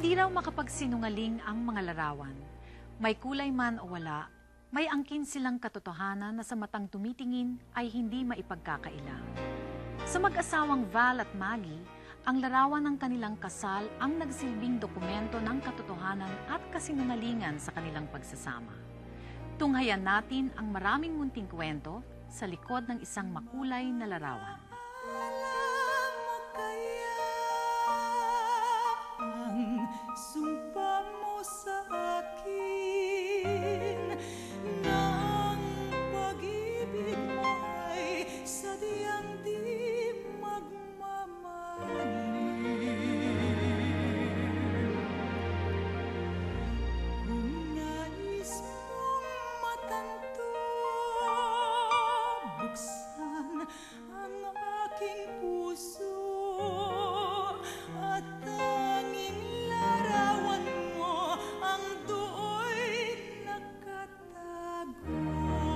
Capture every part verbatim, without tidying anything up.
Hindi raw makapagsinungaling ang mga larawan. May kulay man o wala, may angkin silang katotohanan na sa matang tumitingin ay hindi maipagkakaila. Sa mag-asawang Val at Maggie, ang larawan ng kanilang kasal ang nagsilbing dokumento ng katotohanan at kasinungalingan sa kanilang pagsasama. Tunghayan natin ang maraming munting kwento sa likod ng isang makulay na larawan. Alam mo kaya ang sumpa mo sa akin na ang pag-ibig mo ay sadyang di magmamahal? Kung nais mong matanto, buksan ang aking puso at tanging larawan mo ang do'y nakatago.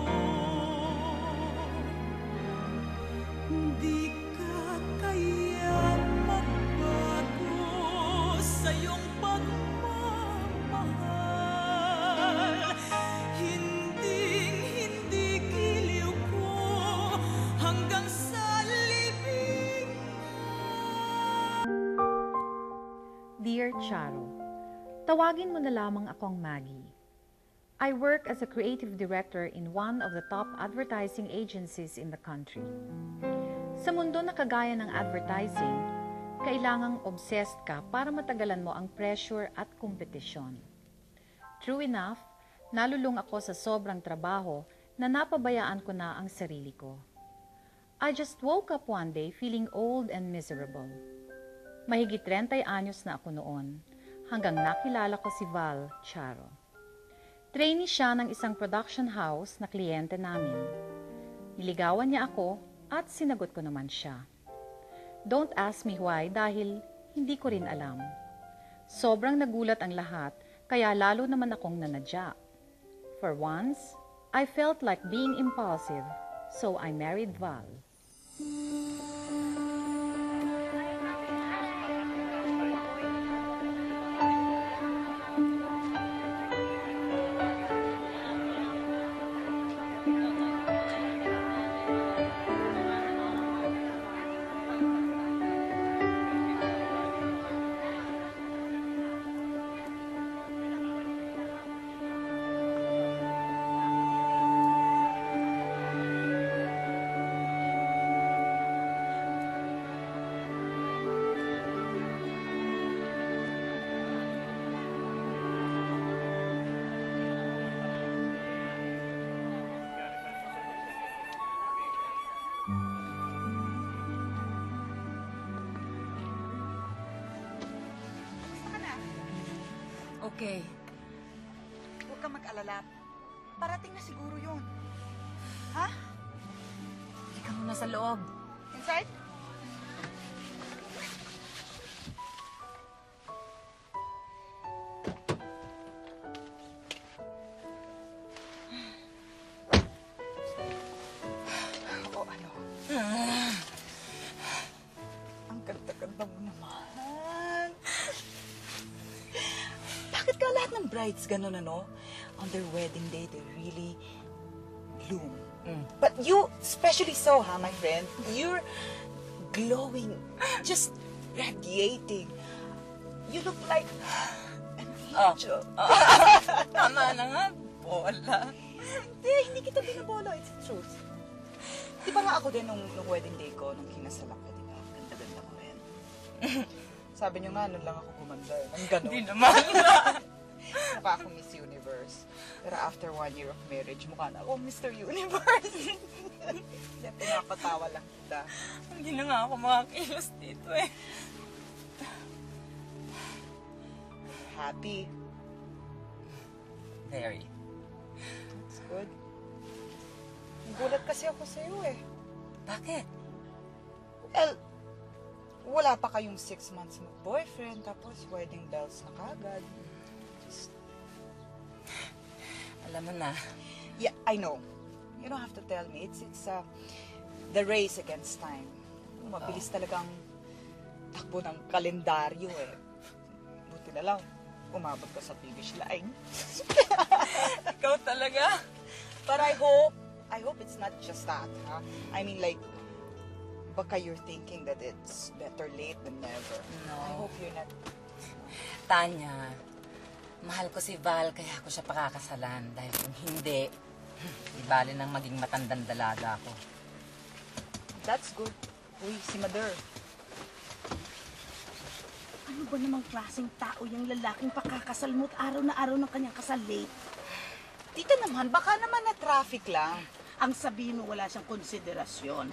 Di ka kaya magbago sa iyong pagmamahal. Hinding-hindi giliw ko hanggang sa libing. Dear Charo, tawagin mo na lamang akong Maggie. I work as a creative director in one of the top advertising agencies in the country. Sa mundo na kagaya ng advertising, kailangang obsessed ka para matagalan mo ang pressure at kompetisyon. True enough, nalulung ako sa sobrang trabaho na napabayaan ko na ang sarili ko. I just woke up one day feeling old and miserable. Mahigit trenta anyos na ako noon, hanggang nakilala ko si Val Charo. Trainee siya ng isang production house na kliyente namin. Niligawan niya ako at sinagot ko naman siya. Don't ask me why dahil hindi ko rin alam. Sobrang nagulat ang lahat kaya lalo naman akong nanadya. For once, I felt like being impulsive, so I married Val. Okay. Huwag kang mag-alala. Parating na siguro yun. Ha? Halika muna sa loob. Inside? O ano? Ang ganda-ganda mo naman. Bakit ka lahat ng brides ganun, ano? On their wedding day, they really bloom. Mm. But you, especially so, ha, my friend? You're glowing, just radiating. You look like an angel. Oh. Tama na nga, bola. Hindi, hindi kita binabola. It's the truth. Di ba nga ako din nung, nung wedding day ko, nung kinasal ako, di ba? Ganda-ganda ko rin. Sabi niyo nga, nun lang ako gumanda. Ang gano'n. Hindi naman. Mukha ako Miss Universe. Pero after one year of marriage, mukha na ako Mister Universe. Kaya pinapatawa lang kita. Hindi na nga ako makakilos dito eh. Happy. Very. That's good. Nagulat kasi ako sa'yo eh. Bakit? Well, wala pa kayong six months mag-boyfriend, tapos wedding bells na kagad. Just... Alam mo na. Yeah, I know. You don't have to tell me. It's it's uh, the race against time. Mabilis talagang takbo ng kalendaryo eh. Buti Buti na lang, umabot ka sa finish line. Ikaw talaga? But I hope, I hope it's not just that, ha? I mean, like, baka you're thinking that it's better late than never. No. I hope you're not... Tanya, mahal ko si Val kaya ako siya pakakasalan. Dahil kung hindi, di bali nang maging matandang dalaga ako. That's good. Uy, si Mother. Ano ba namang klaseng tao yung lalaking pakakasal mo at araw na araw ng kanyang kasal late? Tita naman, baka naman na traffic lang. Ang sabihin mo wala siyang konsiderasyon.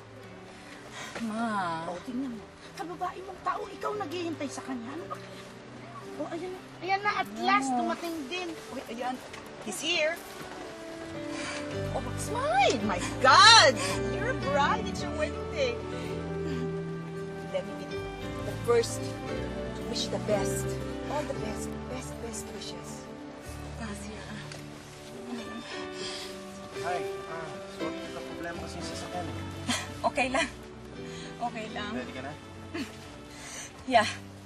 Ma, O, tingnan mo. Kababae mong tao, ikaw naghihintay sa kanya. Ano ba? O, ayan na. Ayan na, at last, dumating din. Uy, ayan. He's here. Oh, smile! My God! You're a bride. It's your wedding day. Let me be the first to wish the best. All the best. Best, best wishes. Tasya. Hi, ah, sorry, nagka-problema kasi sa sasakyan. Okay lang. Okay lang. Ready ka na? Yeah.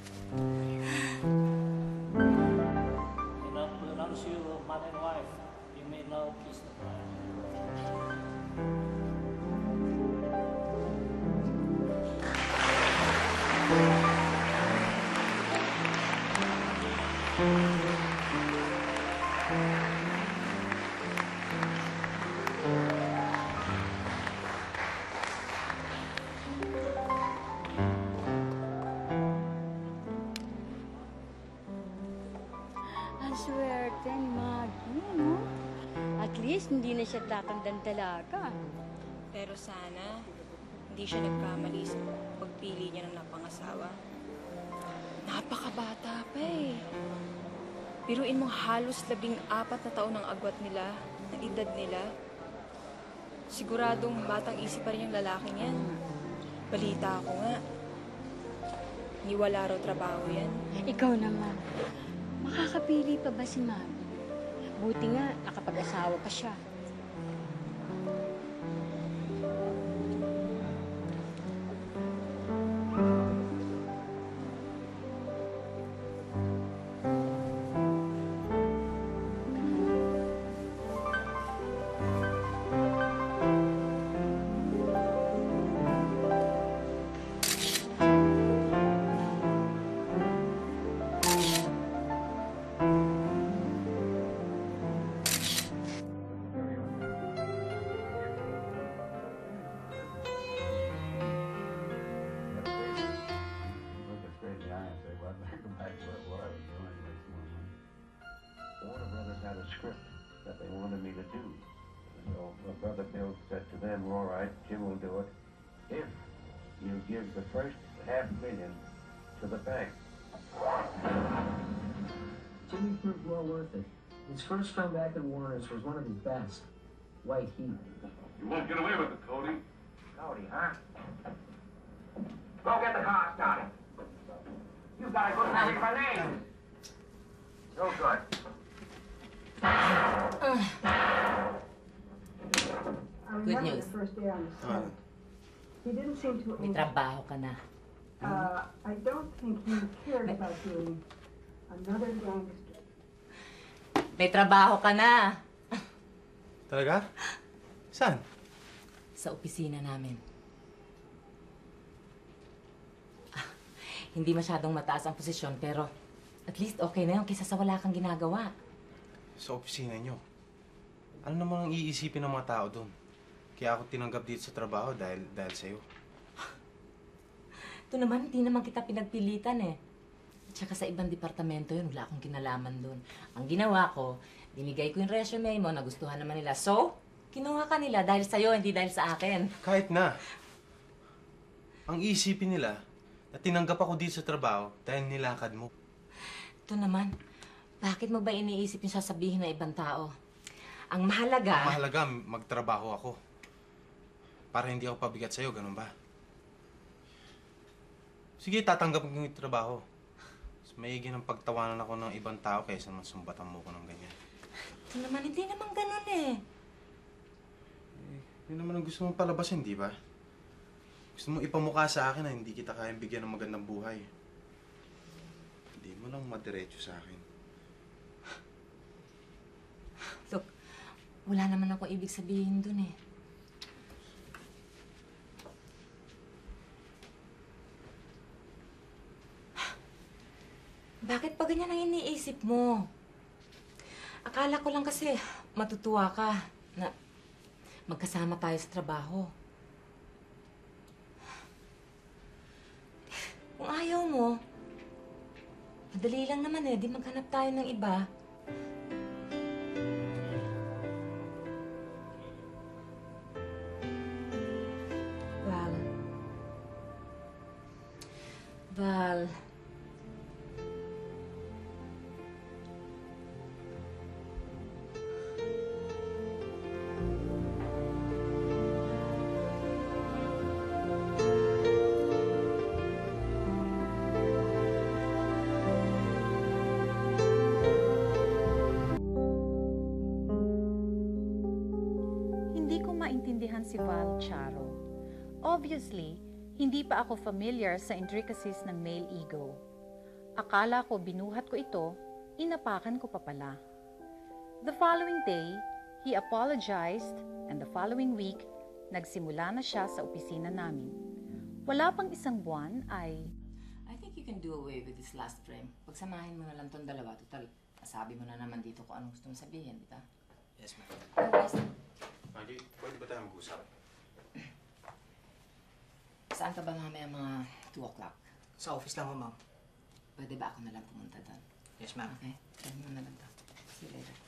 You know, pronounce you man and wife. You may now kiss the bride. Ang swerte ni Maggie, no? At least hindi na siya tatandang dalaga. Pero sana, hindi siya nagkamali sa pagpili niya ng napangasawa. Napakabata pa eh. Biruin mong halos labing apat na taon ang agwat nila, na edad nila. Siguradong batang isip pa rin yung lalaking yan. Balita ko nga. Ni wala raw trabaho yan. Ikaw naman, makakapili pa ba si Mami? Buti nga, nakapag-asawa pa siya. Look us straight in the eye and say, well, I'd go back to what I was doing, waste more money. The Warner Brothers had a script that they wanted me to do. So my brother Bill said to them, all right, Jim will do it if you give the first half million to the bank. Jimmy proved well worth it. His first film back at Warner's was one of his best, White Heat. You won't get away with it, Cody. Cody, huh? Go get the car started. You got a good memory for names. No good. Good news. Ah, He didn't seem to. May trabaho ka na. Uh, I don't think he cared about doing another gangster. May trabaho ka na. talaga? Saan? Sa opisina namin. Ah, hindi masyadong mataas ang posisyon, pero at least okay na yun kaysa sa wala kang ginagawa. Sa opisina nyo. Ano naman ang iisipin ng mga tao doon? Kaya ako tinanggap dito sa trabaho dahil, dahil sa'yo. Ito naman, hindi naman kita pinagpilitan eh. At saka sa ibang departamento yun, wala akong kinalaman doon. Ang ginawa ko, binigay ko yung resume mo, nagustuhan naman nila. So, kinuha ka nila dahil sa'yo, hindi dahil sa akin. Kahit na. Ang iisipin nila na tinanggap ako dito sa trabaho dahil nilakad mo. Ito naman, bakit mo ba iniisip yung sasabihin ng ibang tao? Ang mahalaga... Ang mahalaga, magtrabaho ako. Para hindi ako pabigat sa'yo, ganun ba? Sige, tatanggap ko yung trabaho. Mas maigi ng pagtawanan ako ng ibang tao kaysa naman sumbatan mo ko ng ganyan. Ito naman, hindi naman ganun eh. Eh, yun naman ang gusto mong palabasin, di ba? Gusto mong ipamukha sa akin na hindi kita kayang bigyan ng magandang buhay. Di mo lang madiretso sa akin. Look, wala naman ako ibig sabihin dun eh. Bakit pa ganyan ang iniisip mo? Akala ko lang kasi matutuwa ka na magkasama tayo sa trabaho. Kung ayaw mo, madali lang naman eh. Di maghanap tayo ng iba. Val. Val. Hindi ko maintindihan si Val, Charo. Obviously, hindi pa ako familiar sa intricacies ng male ego. Akala ko binuhat ko ito, inapakan ko pa pala. The following day, he apologized, and the following week, nagsimula na siya sa opisina namin. Wala pang isang buwan ay... I think you can do away with this last frame. Pagsamahin mo na lang tong dalawa. Total, nasabi mo na naman dito kung anong gusto mong sabihin, di ba? Yes, ma'am. Otherwise, Maggie, pwede ba tayo mag-usap? saan ka ba mamaya mga two o'clock? Sa office lang ho, ma'am. Pwede ba ako na lang pumunta doon? Yes, ma'am. Okay, try mo na lang to. See you later.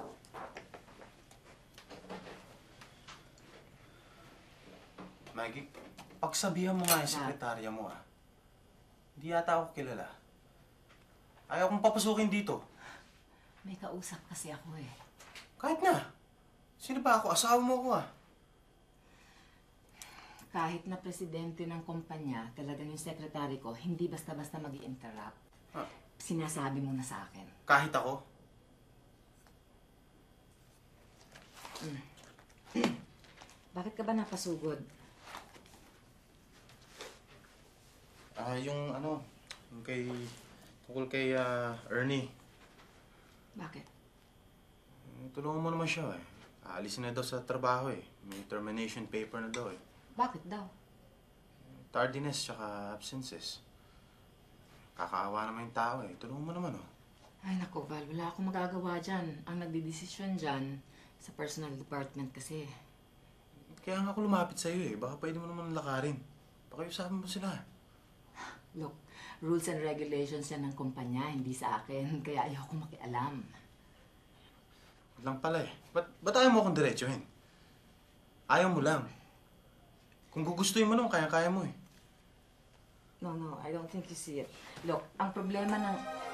Maggie, pagsabihan mo nga yung sekretarya mo, ah. Hindi yata ako kilala. Ayaw kong papasukin dito. May kausap kasi ako eh. Kahit na. Sino ba ako? Asawa mo ko, ah. Kahit na presidente ng kumpanya, talagang yung sekretary ko, hindi basta-basta mag-i-interrupt. Huh? Sinasabi mo na sa akin. Kahit ako? Mm. Bakit ka ba napasugod? Ah, yung ano, yung kay... tungkol kay ah, Ernie. Bakit? Tulungan mo naman siya, eh. Aalisin na daw sa trabaho, eh. May termination paper na daw, eh. Bakit daw? Tardiness tsaka absences. Kakaawa naman yung tao, eh. Tulungan mo naman, oh. Ay nako, Val, wala akong magagawa dyan. Ang nagdidesisyon dyan, sa personal department kasi. Kaya nga ako lumapit sa'yo, eh. Baka pwede mo naman lakarin. Pakiusapan mo sila. Look, rules and regulations yan ng kumpanya, hindi sa akin. Kaya ayoko makialam. Lang pala, eh. Ba't, ba't ayaw mo akong diretsuhin? Ayaw mo lang. Kung gugustuhin mo naman, kaya-kaya mo, eh. No, no, I don't think you see it. Look, ang problema ng...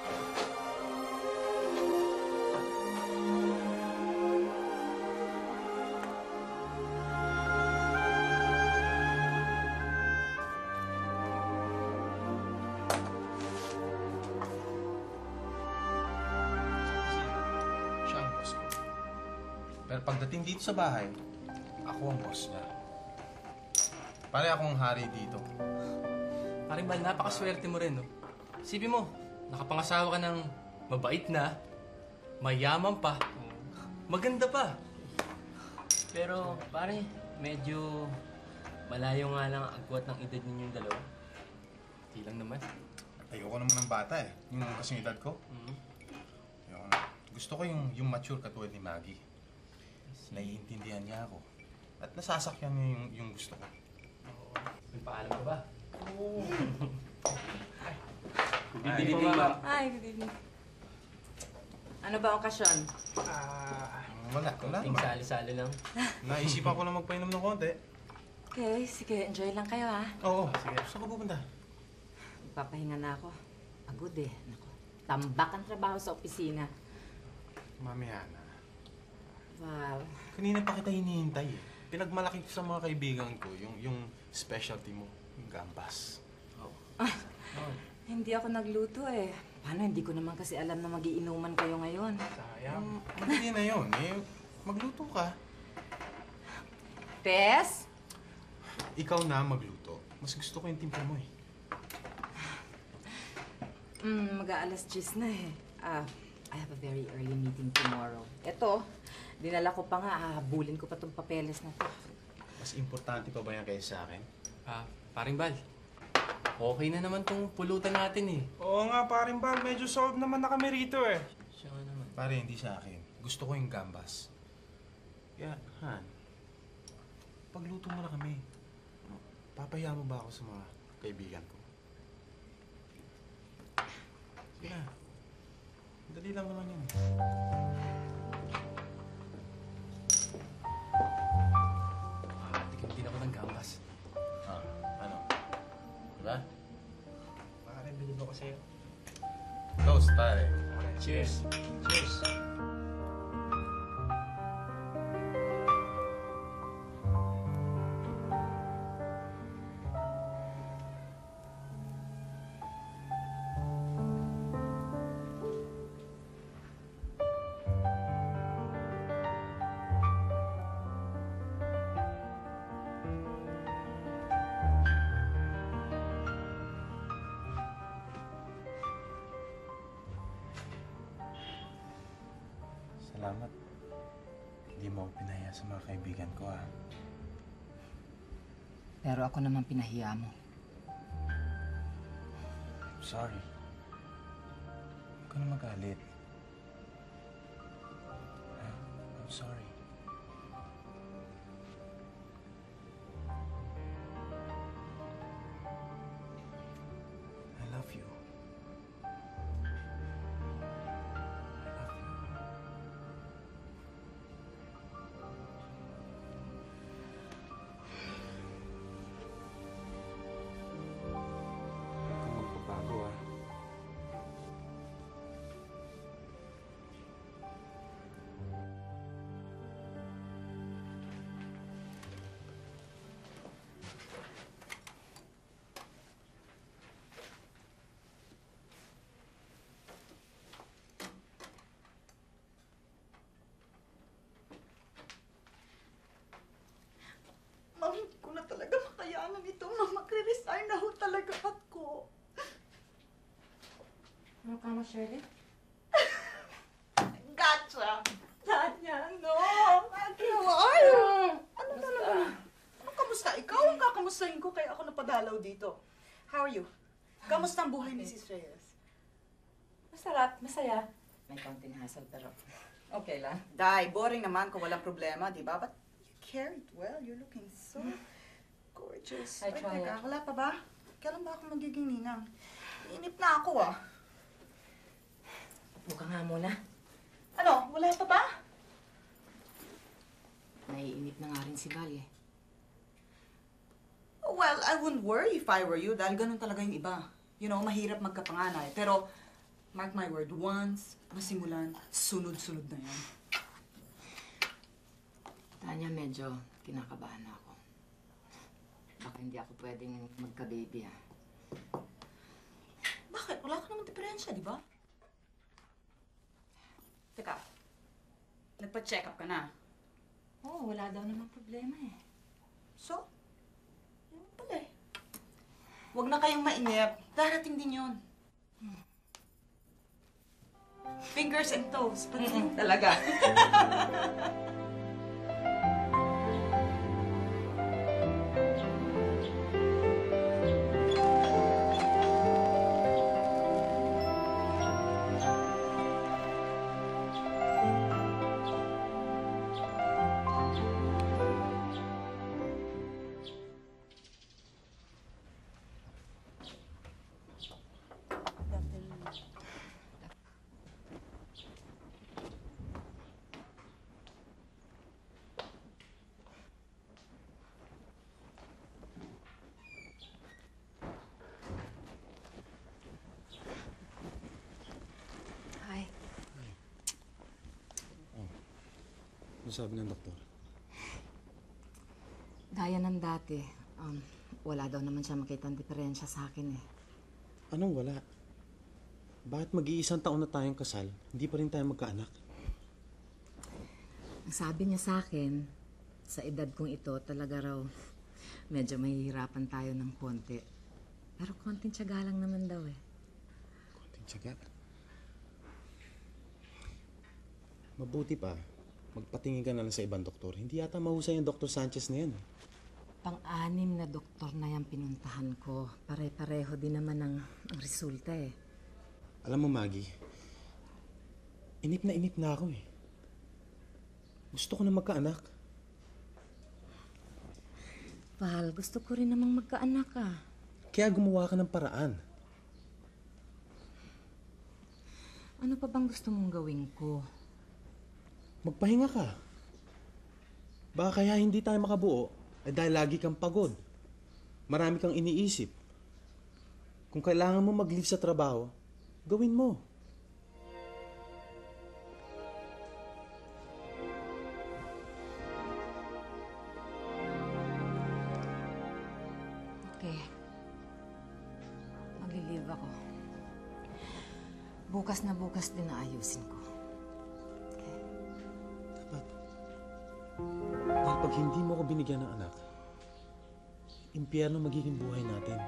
Siya ang boss ko. Pero pagdating dito sa bahay, ako ang boss niya. Pare akong hari dito. Paring Val, napakaswerte mo rin, no? Sibi mo, nakapangasawa ka ng mabait na, mayaman pa, maganda pa. Pero, pare, medyo malayo nga lang ang agwat ng edad ninyong dalawa. Di lang naman. Ayoko naman ng bata, eh. Yung kasing edad ko. Mm-hmm. Ayoko na. Gusto ko yung, yung mature katulad ni Maggie. Naiintindihan niya ako. At nasasakyan niya yung, yung gusto ko. May paalam ka ba? Oo. Good evening, ma'am. Hi, good evening. Ano ba ang okasyon? Ah, wala. Wala Ting naman. sali-sali lang. Naisipan ko lang magpainom ng konti. Okay, sige, enjoy lang kayo ha. Oo, sige. Saan ka pupunta? Magpapahinga na ako. Pagod eh. Naku, tambak ang trabaho sa opisina. Mamaya na. Wow. Kanina pa kita hinihintay, eh. Pinagmalaki ko sa mga kaibigan ko yung, yung specialty mo, yung gambas. Oh. Ah, oh. Hindi ako nagluto eh. Paano, hindi ko naman kasi alam na magiinuman kayo ngayon. Sayang. Um, hindi na yun, eh. Magluto ka. Tess? Ikaw na magluto. Mas gusto ko yung timpla mo, eh. Hmm, mag-aalas diyes na eh. Ah, I have a very early meeting tomorrow. Eto, dinala ko pa nga, hahabulin ko pa tong papeles na to. Mas importante pa ba yan kaysa sa akin? Ah, paring Bal. Okay na naman tong pulutan natin eh. Oo nga, paring Bal. Medyo solved naman na kami rito eh. Siya nga naman. Pare, hindi sa akin. Gusto ko yung gambas. Kaya, Han, pagluto mo na kami. Papaya mo ba ako sa mga kaibigan ko? Sige na. Dali lang naman yun. Ah, tikim din ako ng gambas. Ah, ano? Diba? Pare, bilib ako sa'yo. Toast, pare. Cheers. Cheers. Salamat. Hindi mo ako pinaya sa mga kaibigan ko, ah. Pero ako naman pinahiya mo. Sorry. Huwag ka na magalit. Ah, I'm sorry. I love you. Huwag kang magbabago, ah. Ma'am, hindi ko na talaga makayanan ito. Ma'am, magre-resign na ho talaga ako. Ano ka mo, Shirley? Gotcha! Tanya, no! How are you? Ano na naman? Ano, kamusta? Ikaw ang kakamustahin ko kaya ako napadalaw dito. How are you? Kamusta ang buhay ni Sis Reyes? Masarap, masaya. May konting hassle pero okay lang. Day, boring naman kung walang problema, di ba? But you carried well. You're looking so gorgeous. I Ay, try teka, it. wala pa ba? Kailan ba ako magiging ninang? Inip na ako, ah. Upo ka nga muna. Ano? Wala pa ba? Naiinip na nga rin si Val eh. Well, I wouldn't worry if I were you dahil ganun talaga yung iba. You know, mahirap magkapanganay. Pero, mark my word, once masimulan, sunod-sunod na yan. Tanya, medyo kinakabahan na ako. Baka hindi ako pwedeng magka-baby ah. Bakit? Wala ka naman diferensya, di ba? Teka, nagpa-check up ka na. Oo, wala daw namang problema eh. So? Yun pala eh. Huwag na kayong mainip. Darating din yun. Fingers and toes. Pati talaga. Hi. Ano sabi ng doktor? Gaya ng dati, um, wala daw naman siya makita ang diferensya sa akin eh. Anong wala? Bakit mag-iisang taon na tayong kasal, hindi pa rin tayo magkaanak? Ang sabi niya sa akin, sa edad kong ito, talaga raw medyo mahihirapan tayo ng konti. Pero konting tiyaga lang naman daw eh. Konting Tsaka, mabuti pa, magpatingin ka na lang sa ibang doktor. Hindi yata mahusay yung Doktor Sanchez na yan. Pang-anim na doktor na yung pinuntahan ko. Pare-pareho din naman ang, ang resulta eh. Alam mo, Maggie, inip na inip na ako eh. Gusto ko na magkaanak. Val, gusto ko rin namang magkaanak ah. Kaya gumawa ka ng paraan. Ano pa bang gusto mong gawin ko? Magpahinga ka. Baka kaya hindi tayo makabuo eh dahil lagi kang pagod. Marami kang iniisip. Kung kailangan mo mag-leave sa trabaho, gawin mo. Okay. Mag-leave ako. Bukas na bukas din naayusin ko. Dahil pag hindi mo ko binigyan ng anak, impyerno magiging buhay natin.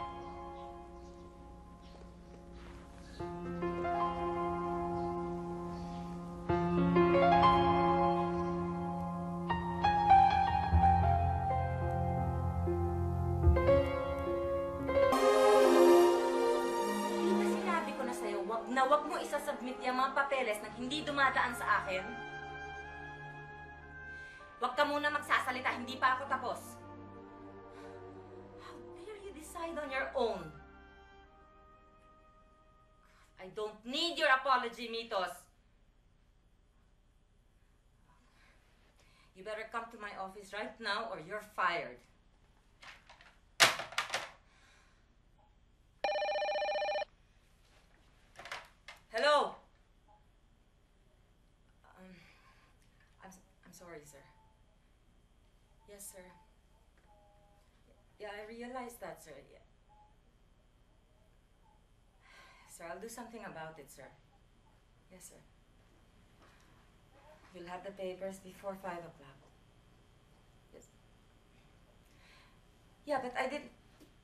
Di ba sinabi ko na sa'yo, wag na wag mo isasubmit yung mga papeles na hindi dumadaan sa akin? Huwag ka muna magsasalita, hindi pa ako tapos. How dare you decide on your own? I don't need your apology, Mitos. You better come to my office right now or you're fired. Hello? Um, I'm, I'm sorry, sir. Yes, sir. Yeah, I realized that, sir. Yeah. Sir, I'll do something about it, sir. Yes, sir. You'll have the papers before five o'clock. Yes. Yeah, but I didn't...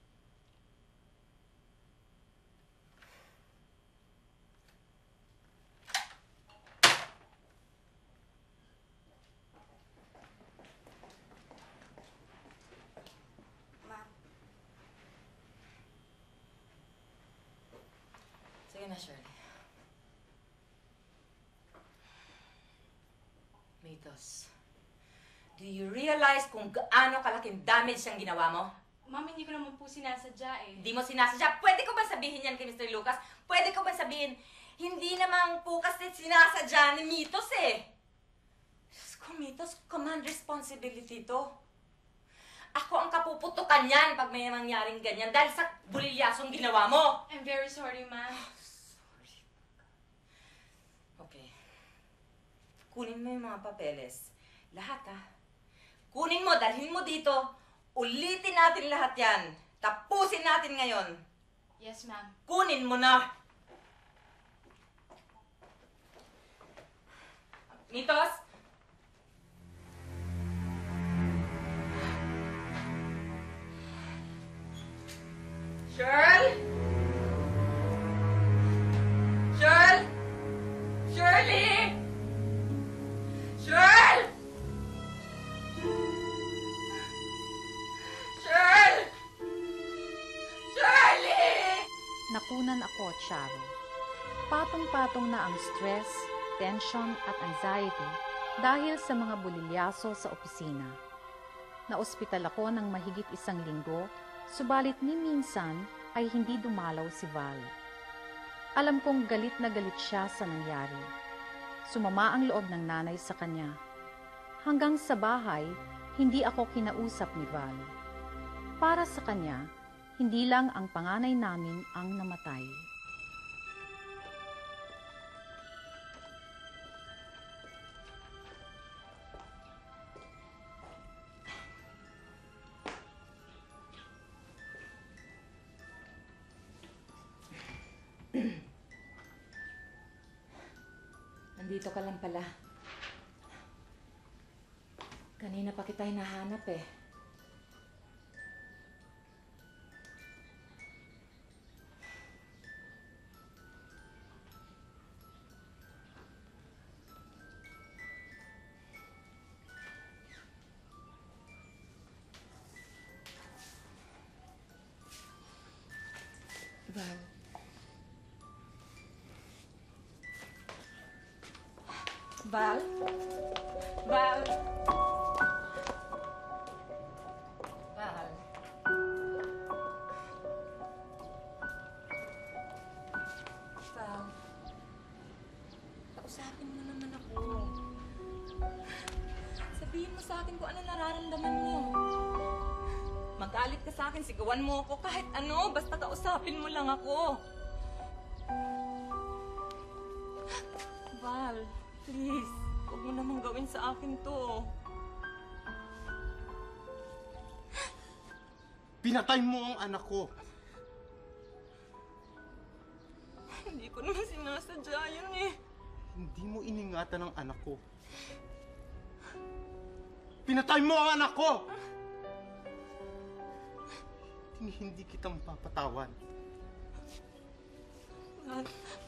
Sige na, Shirley. Mitos, do you realize kung gaano kalaking damage ang ginawa mo? Ma'am, hindi ko naman po sinasadya eh. Hindi mo sinasadya. Pwede ko ba sabihin yan kay Mister Lucas? Pwede ko ba sabihin, hindi naman po kasi sinasadya ni Mitos eh. Diyos ko, Mitos, command responsibility to. Ako ang kapuputukan yan pag may mangyaring ganyan dahil sa bulilyasong ginawa mo. I'm very sorry, ma'am. Okay. Kunin mo yung mga papeles. Lahat, ha? Kunin mo, dalhin mo dito. Ulitin natin lahat yan. Tapusin natin ngayon. Yes, ma'am. Kunin mo na. Mitos? Shirl? Shirl? Shirley? Shirl? Shirl? Shirley! Nakunan ako, Charo. Patong-patong na ang stress, tension at anxiety dahil sa mga bulilyaso sa opisina. Naospital ako ng mahigit isang linggo, subalit ni minsan ay hindi dumalaw si Val. Alam kong galit na galit siya sa nangyari. Sumama ang loob ng nanay sa kanya. Hanggang sa bahay, hindi ako kinausap ni Val. Para sa kanya, hindi lang ang panganay namin ang namatay. Nandito ka lang pala. Kanina pa kita hinahanap eh. Val? Val? Val? Val? Kausapin mo naman ako. Sabihin mo sa akin kung ano nararamdaman mo. Magalit ka sa akin, sigawan mo ako kahit ano, basta kausapin mo lang ako. Val, please, huwag mo namang gawin sa akin to. Pinatay mo ang anak ko. Hindi ko naman sinasadya yun eh. Hindi mo iningatan ang anak ko. Pinatay mo ang anak ko! Hindi, hindi kita mapapatawan. Val,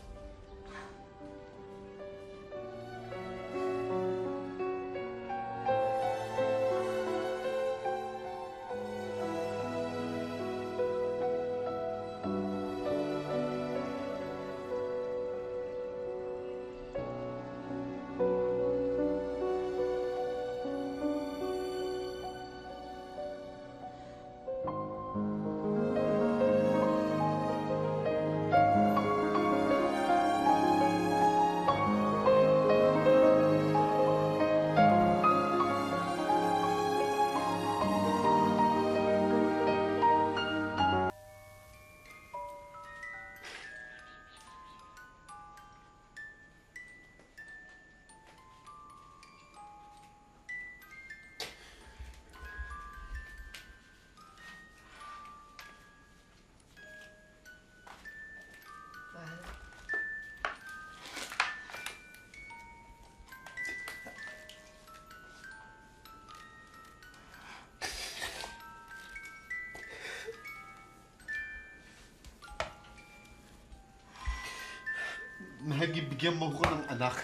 Nagibigyan mo ko ng anak.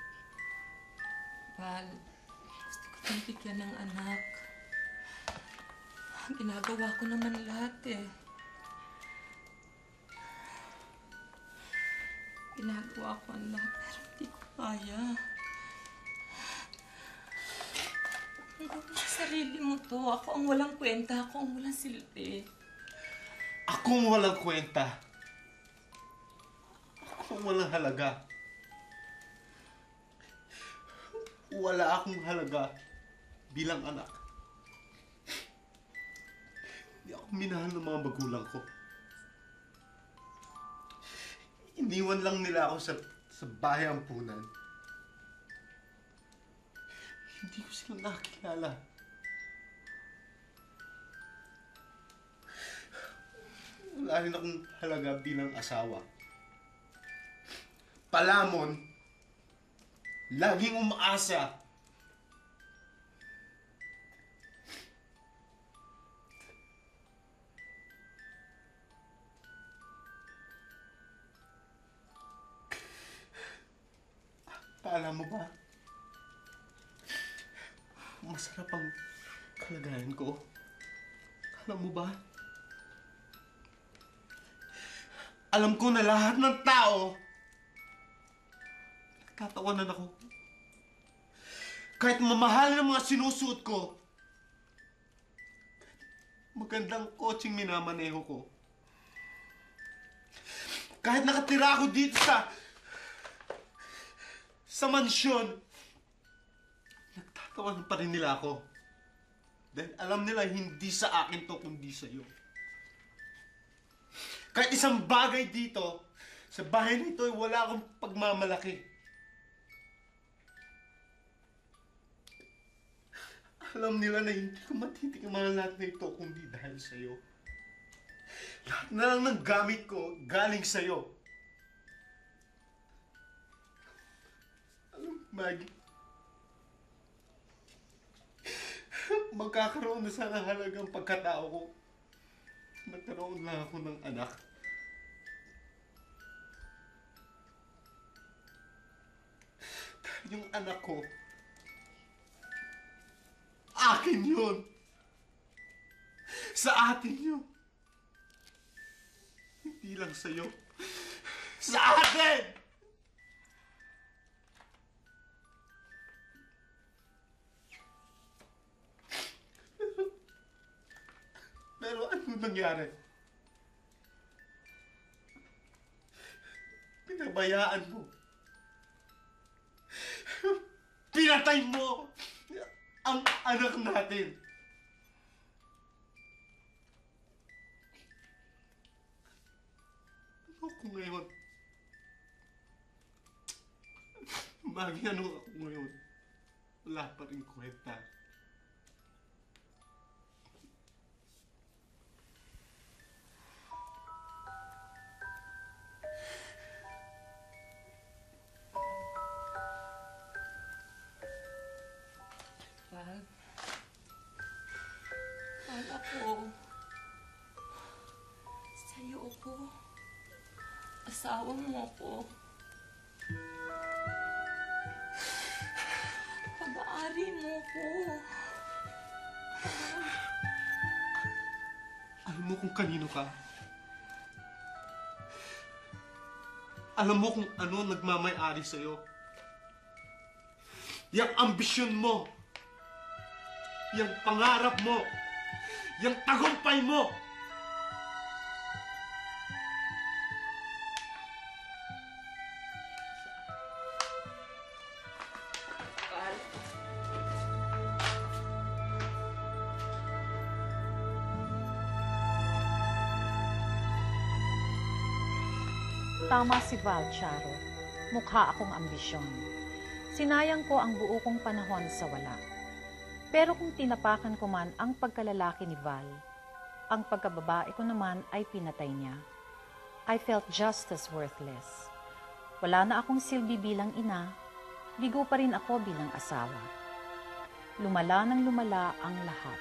Val, gusto ko kang bigyan ng anak. Ginagawa ko naman lahat eh. Ginagawa ko ang lahat pero hindi ko kaya. Ang gawin sa sarili mo to. Ako ang walang kwenta. Ako ang walang silbi. Ako ang walang kwenta. Ako ang walang halaga. Wala akong halaga bilang anak. Hindi ako minahal ng mga magulang ko. Iniwan lang nila ako sa, sa bahay ampunan. Hindi ko sila nakakilala. Wala rin akong halaga bilang asawa. Palamon, laging umaasa. Paalam mo ba? Masarap ang kalagayan ko. Alam mo ba? Alam ko na lahat ng tao nagtatawanan ako. Kahit mamahal ng mga sinusuot ko, magandang kotseng minamaneho ko, kahit nakatira ako dito sa sa mansyon, nagtatawanan pa rin nila ako. Dahil alam nila hindi sa akin to kundi sa'yo. Kahit isang bagay dito, sa bahay nito ay wala akong pagmamalaki. Alam nila na hindi ko matitikman lahat na ito kundi dahil sa'yo. Lahat na lang ng gamit ko galing sa'yo. Alam mo, Maggie, magkakaroon na sana halagang pagkatao ko. Nagkaroon lang ako ng anak. Yung anak ko, akin yun. Sa atin yun. Hindi lang sa'yo. Sa atin! nangyari? Pinabayaan mo. Pinatay mo ang anak natin. Ano ako ngayon? Maggie, ano ako ngayon? Wala pa rin kwenta. Val? Val, ako. Sa'yo ako. Asawa mo ako. Pag-aari mo ko. Alam mo kung kanino ka? Alam mo kung ano ang nagmamay-ari sa'yo? Yang ambisyon mo, yang pangarap mo, yang tagumpay mo. Tama si Val, Charo. Mukha akong ambisyon. Sinayang ko ang buo kong panahon sa wala. Pero kung tinapakan ko man ang pagkalalaki ni Val, ang pagkababae ko naman ay pinatay niya. I felt just as worthless. Wala na akong silbi bilang ina, bigo pa rin ako bilang asawa. Lumala ng lumala ang lahat.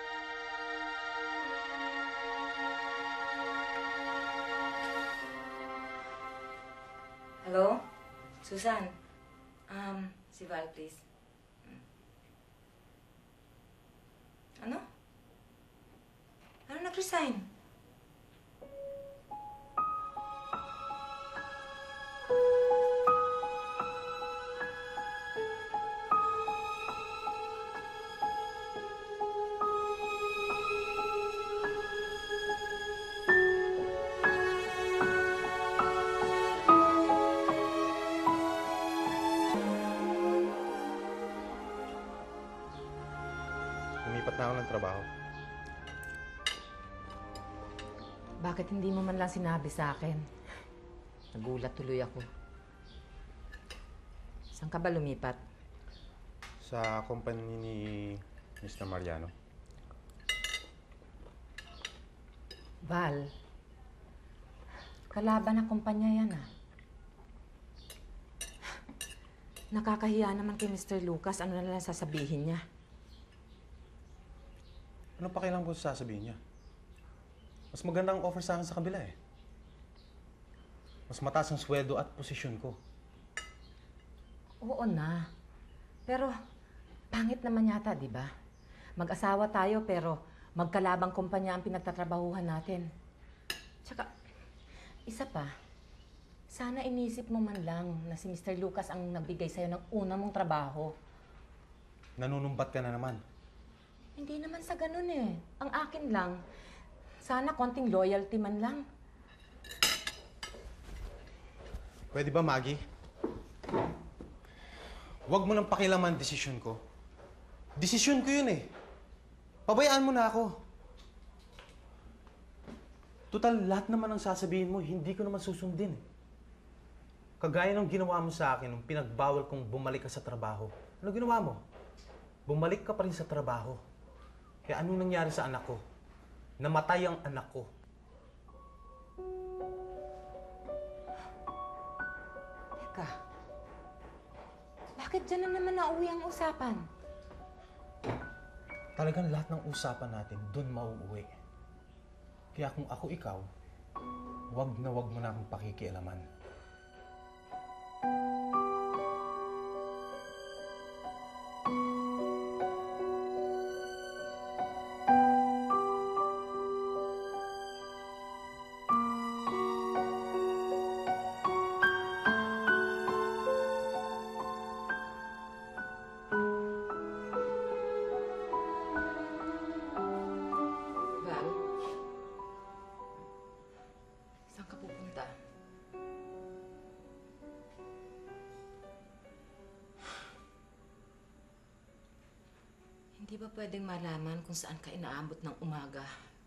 Hello? Susan? Um, si Val, please. Ano? Ano nag-resign? Lumipat na ako ng trabaho. Bakit hindi mo man lang sinabi sa akin? Nagulat tuloy ako. Saan ka ba lumipat? Sa company ni Mister Mariano. Val, kalaban ng kumpanya yan ah. Nakakahiya naman kay Mister Lucas. Ano na lang sasabihin niya? Ano pa kailangan ko sasabihin niya? Mas maganda ang offer sa akin sa kabila eh. Mas mataas ang sweldo at posisyon ko. Oo na. Pero, pangit naman yata, di ba? Mag-asawa tayo pero magkalabang kumpanya ang pinagtatrabahuhan natin. Tsaka, isa pa, sana inisip mo man lang na si Mister Lucas ang nagbigay sa'yo ng una mong trabaho. Nanunumbat ka na naman. Hindi naman sa ganun eh. Ang akin lang, sana konting loyalty man lang. Pwede ba, Maggie? Huwag mo nang pakialaman ang desisyon ko. Desisyon ko yun eh. Pabayaan mo na ako. Total, lahat naman ang sasabihin mo, hindi ko naman susundin. Kagaya ng ginawa mo sa akin nung pinagbawal kong bumalik ka sa trabaho. Ano ginawa mo? Bumalik ka pa rin sa trabaho. Kaya anong nangyari sa anak ko? Namatay ang anak ko. Teka, bakit dyan na naman nauwi ang usapan? Talagang lahat ng usapan natin dun mauuwi. Kaya kung ako ikaw, wag na wag mo na akong pakikialaman. Hindi ba pwedeng malaman kung saan ka inaabot ng umaga?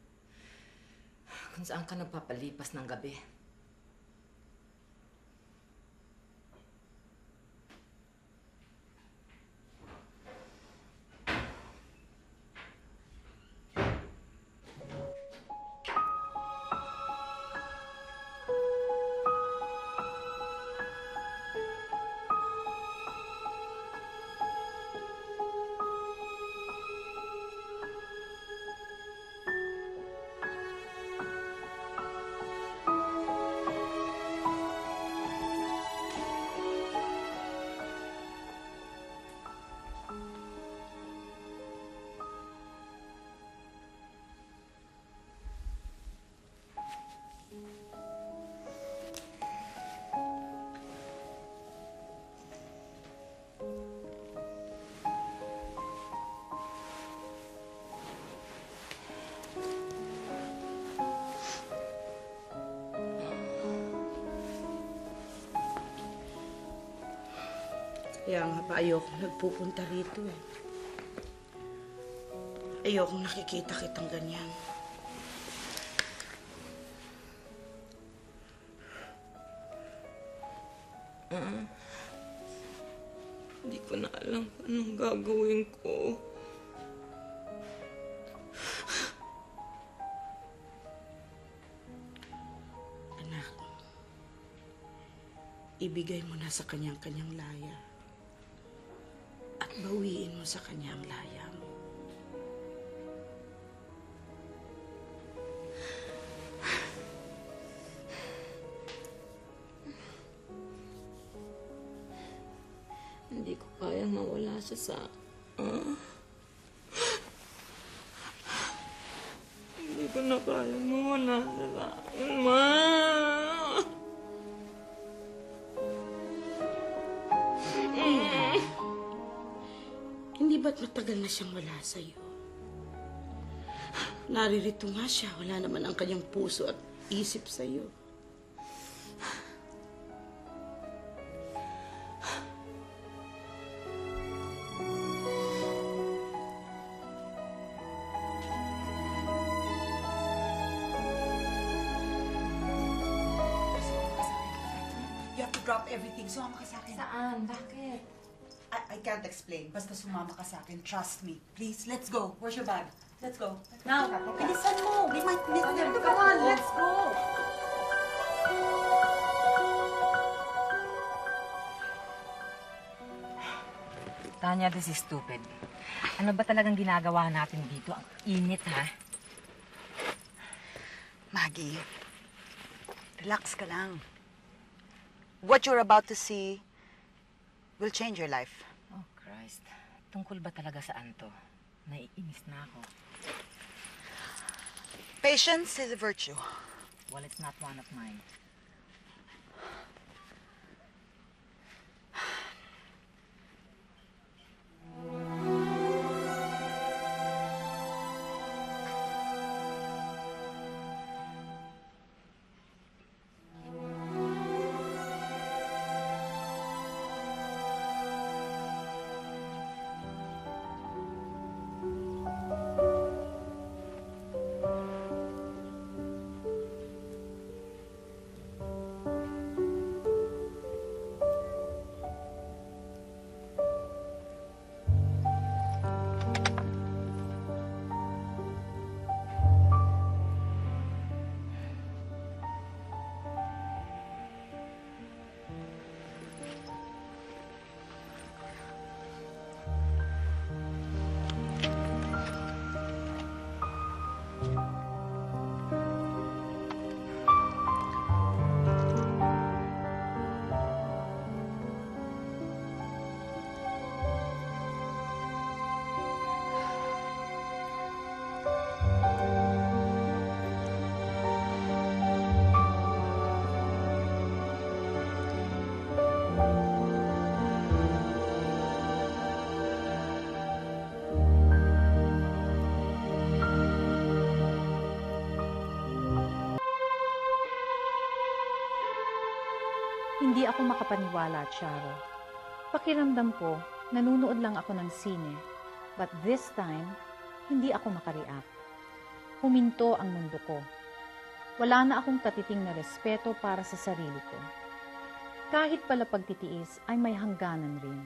Kung saan ka nagpapalipas ng gabi? Kaya nga ba ayoko nagpupunta rito eh. Ayokong nakikita kitang ganyan. Ah, hindi ko na alam kung anong gagawin ko. Anak, ibigay mo na sa kanyang-kanyang laya. At bawiin mo sa kanyang laya mo. Hindi ko kayang mawala siya sa... Ah? Hindi ko na kayang mawala siya sa akin, Ma! Hindi ba't matagal na siyang wala sa'yo? Naririto nga siya. Wala naman ang kanyang puso at isip sa'yo. You have to drop everything. Sumama ka sa akin. Saan? Bakit? I, I can't explain. Basta sumama ka sa akin. Trust me. Please, let's go. Where's your bag? Let's go. Now, bilisan mo. We might miss them. Come on, let's go. Tanya, this is stupid. Ano ba talagang ginagawa natin dito? Ang init, ha? Maggie, relax ka lang. What you're about to see will change your life. Oh, Christ. Tungkol ba talaga saan to? Naiinis na ako. Patience is a virtue. Well, it's not one of mine. Hindi ako makapaniwala, Charo. Pakiramdam ko, nanunood lang ako ng sine. But this time, hindi ako makareact. Huminto ang mundo ko. Wala na akong katiting na respeto para sa sarili ko. Kahit pala pagtitiis ay may hangganan rin.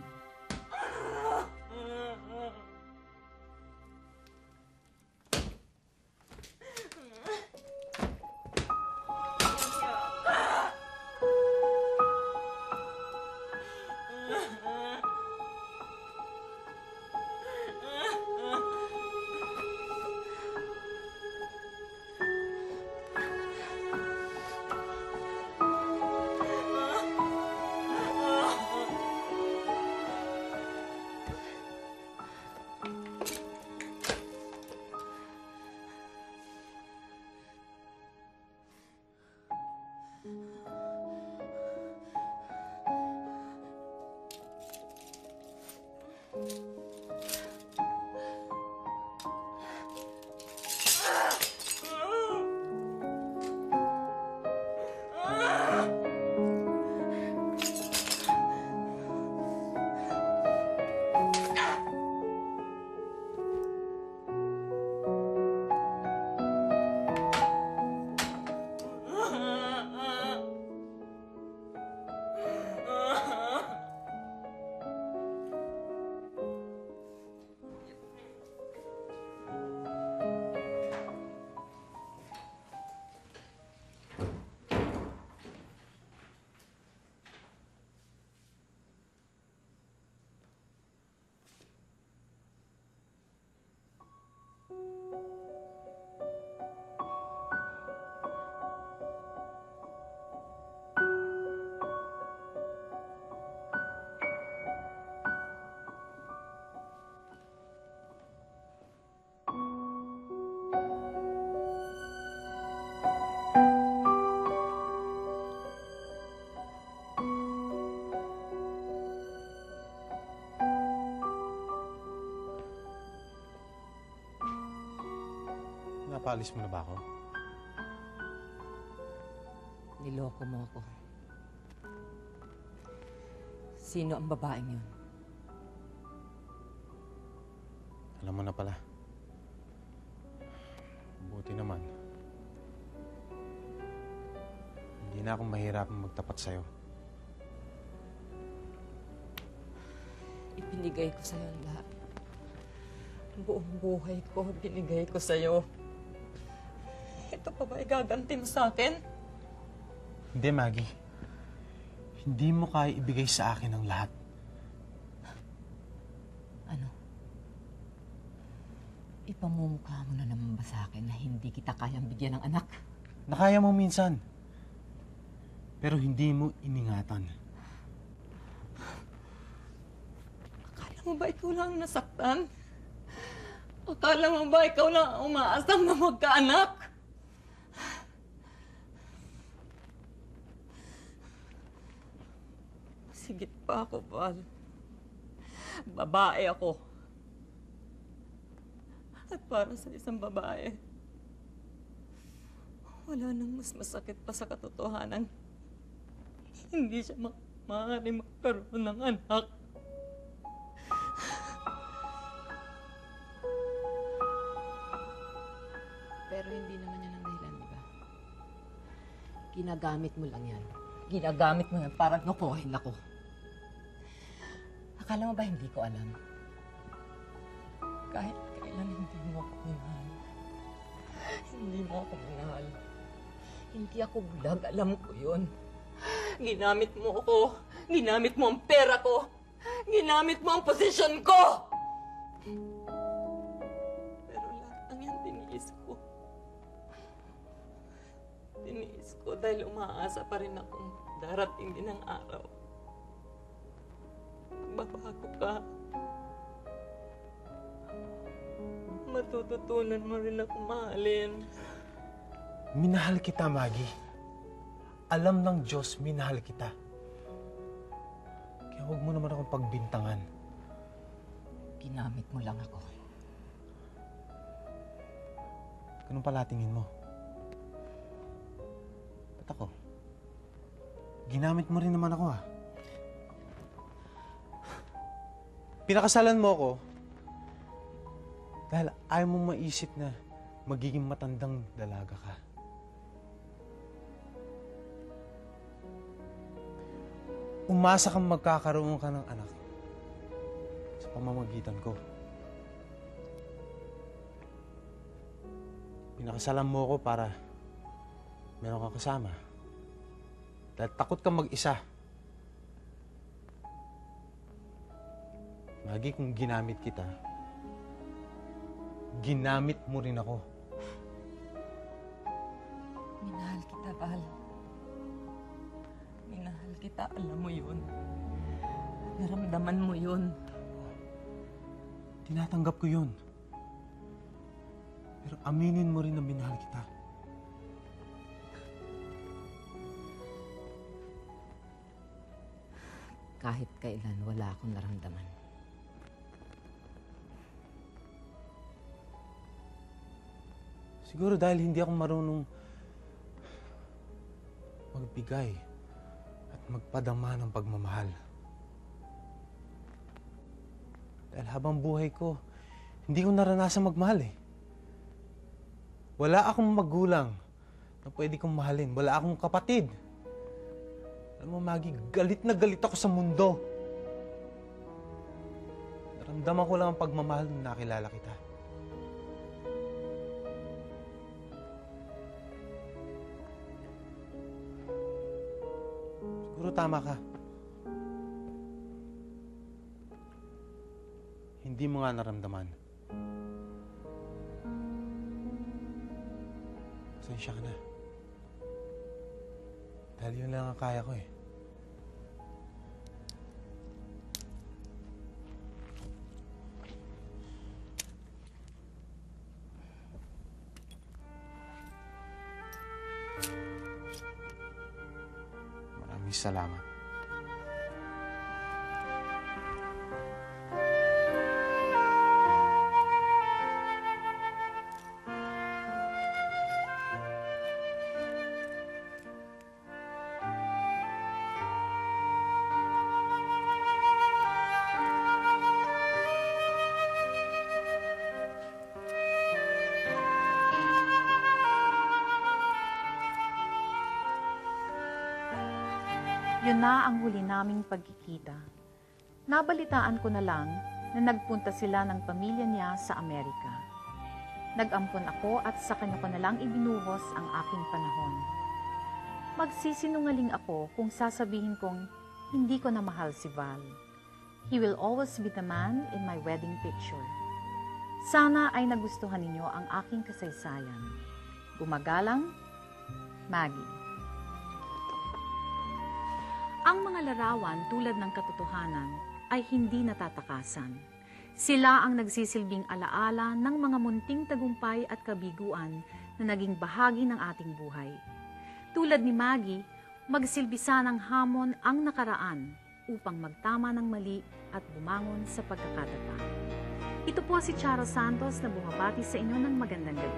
Napaalis mo na ba ako? Niloko mo ako. Sino ang babaeng yun? Alam mo na pala. Buti naman. Hindi na akong mahirapang magtapat sa'yo. Ipinigay ko sa'yo ang lahat. Buong buhay ko, binigay ko sa'yo. Ito pa ba igaganti mo sa akin? Hindi, Maggie. Hindi mo kaya ibigay sa akin ang lahat. Ano? Ipamumukha mo na naman ba sa akin na hindi kita kayang bigyan ng anak? Nakaya mo minsan. Pero hindi mo iningatan. Akala mo ba ikaw lang nasaktan? Akala mo ba ikaw lang umaasam na magkaanak? Sigit pa ako, Val. Babae ako. At para sa isang babae, wala nang mas masakit pa sa katotohanan. Hindi siya ma maaari magkaroon ng anak. Pero hindi naman yan ang dahilan, di ba? Ginagamit mo lang yan. Ginagamit mo yan para lokohin ako. Akala mo ba hindi ko alam? Kahit kailan hindi mo ako minahal. Hindi mo ako minahal. Hindi ako bulag, alam ko yun. Ginamit mo ako. Ginamit mo ang pera ko. Ginamit mo ang posisyon ko! Pero lahat ng yan tiniis ko. Tiniis ko dahil umaasa pa rin akong darating din ang araw. Magbabago ka. Matututunan mo rin ako mahalin. Minahal kita, Maggie. Alam ng Diyos, minahal kita. Kaya huwag mo naman akong pagbintangan. Ginamit mo lang ako. Ganun pala tingin mo. Ba't ako? Ginamit mo rin naman ako, ah. Pinakasalan mo ako Dahil ayaw mong maisip na magiging matandang dalaga ka. Umasa kang magkakaroon ka ng anak sa pamamagitan ko. Pinakasalan mo ako para meron kang kasama. Dahil takot kang mag-isa. Maging kung ginamit kita, ginamit mo rin ako. Minahal kita, Val. Minahal kita, alam mo yun. Naramdaman mo yun. Tinatanggap ko yun. Pero aminin mo rin na minahal kita. Kahit kailan, wala akong naramdaman. Siguro dahil hindi ako marunong magbigay at magpadama ng pagmamahal. Dahil habang buhay ko, hindi ko naranasan magmahal eh. Wala akong magulang na pwede kong mahalin. Wala akong kapatid. Alam mo, Maggie, galit na galit ako sa mundo. Naramdaman ko lang ang pagmamahal nung nakilala kita. Siguro tama ka. Hindi mo nga naramdaman. Pasensya ka na. Dahil yun lang ang kaya ko eh. Maraming salamat. Yun na ang huli naming pagkikita. Nabalitaan ko na lang na nagpunta sila ng pamilya niya sa Amerika. Nag-ampon ako at sa kanya ko na lang ibinuhos ang aking panahon. Magsisinungaling ako kung sasabihin kong hindi ko na mahal si Val. He will always be the man in my wedding picture. Sana ay nagustuhan ninyo ang aking kasaysayan. Gumagalang, Maggie. Ang mga larawan tulad ng katotohanan ay hindi natatakasan. Sila ang nagsisilbing alaala ng mga munting tagumpay at kabiguan na naging bahagi ng ating buhay. Tulad ni Maggie, magsilbi ng hamon ang nakaraan upang magtama ng mali at bumangon sa pagkakatata. Ito po si Charo Santos na bumabati sa inyo ng magandang gabi.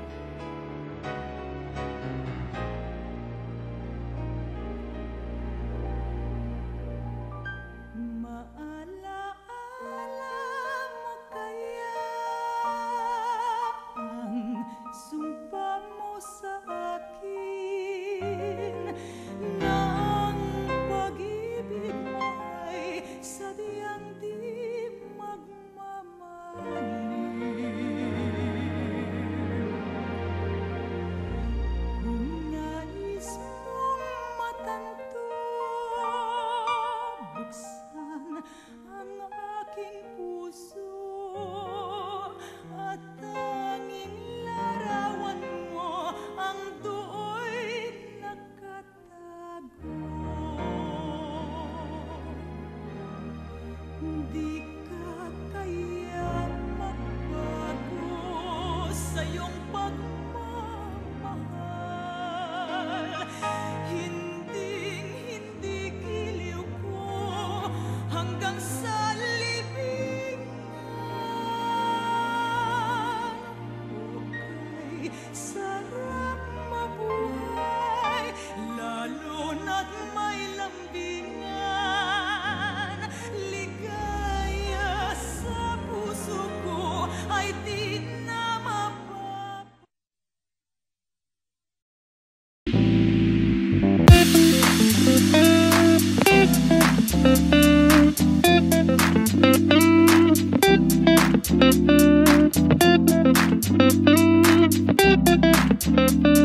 Ay di na Thank you.